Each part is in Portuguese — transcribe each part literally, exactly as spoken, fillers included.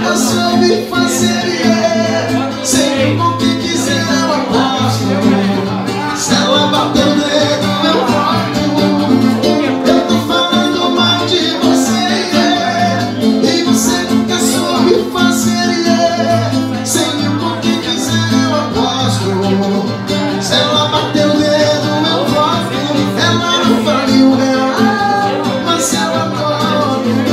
nunca soube fazer, yeah. Sei o que quiser eu aposto. Se ela bater o dedo eu volto. Eu tô falando mal de você, yeah. E você nunca soube fazer, yeah. Sei o que quiser eu aposto. Se ela bater o dedo eu volto. Ela não faria o real, mas ela pode.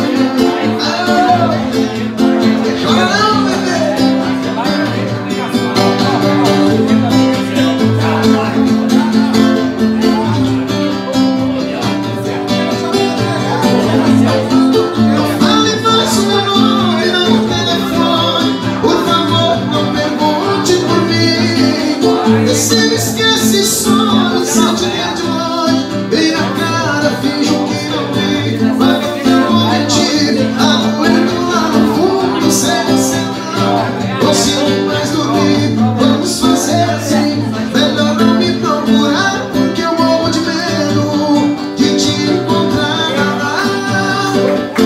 Você me esquece só, sente de longe. Vira a cara, finge que não vi. Vai ficar contigo, aguento lá no fundo. Sem você não consigo mais dormir. Vamos fazer assim, melhor não me procurar, porque eu morro de medo de te encontrar.